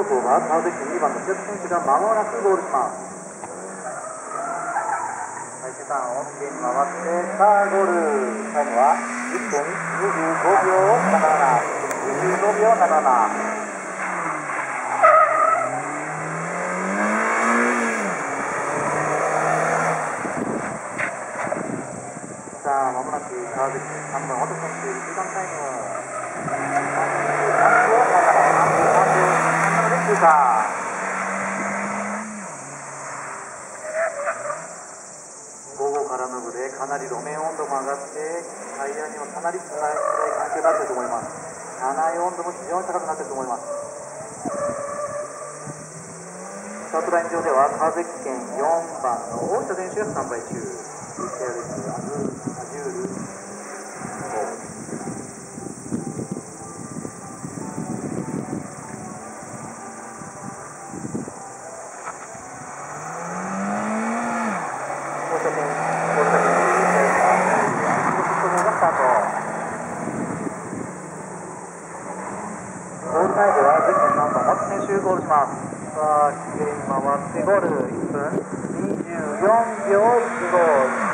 走が川崎2番の千秋選手が間もなくゴールします。最終ターンを次に回ってさあゴール。タイムは1分25秒77。25秒77。さあまもなく川崎3番元選手中間タイム33秒37で通過。午後からの部でかなり路面温度も上がってタイヤにもかなり辛い環境になっていると思います。車内温度も非常に高くなっていると思います。スタートライン上では川崎県4番の大下選手がスタンバイ中。アジュールゴール前では前回3番松選手ゴールします。さあ、きれいに回ってゴール1分24秒15。